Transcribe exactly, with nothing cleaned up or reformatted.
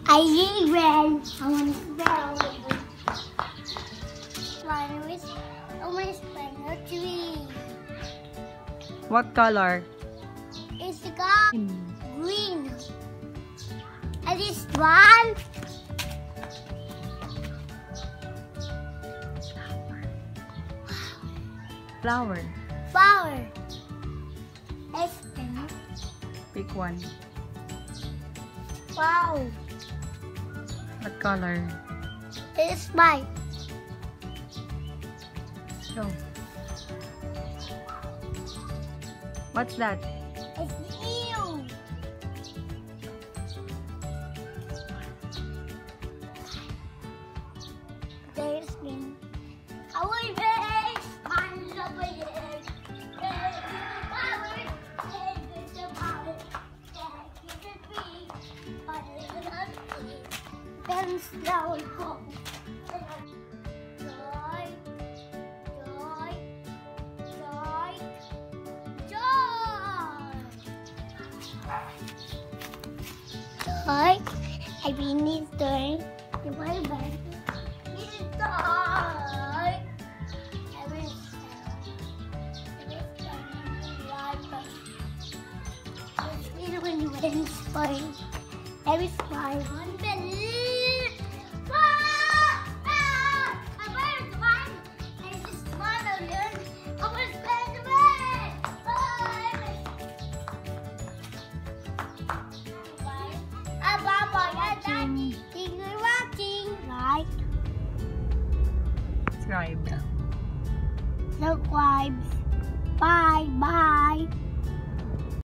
I need red. I want red. Mine is almost a tree. What color? It's got green. And this one. Flower. Flower. It's pink. Pick one. Wow. What color? It's white. Show. What's that? It's you. There's me. I will be fun over here. Then slow home. Joy, joy, joy, joy. Joy, I mean it's doing the way back. It's joy. Every every when it's fine. Every fine. One belly. Thank you for watching. Like, Subscribe. subscribe. Bye bye.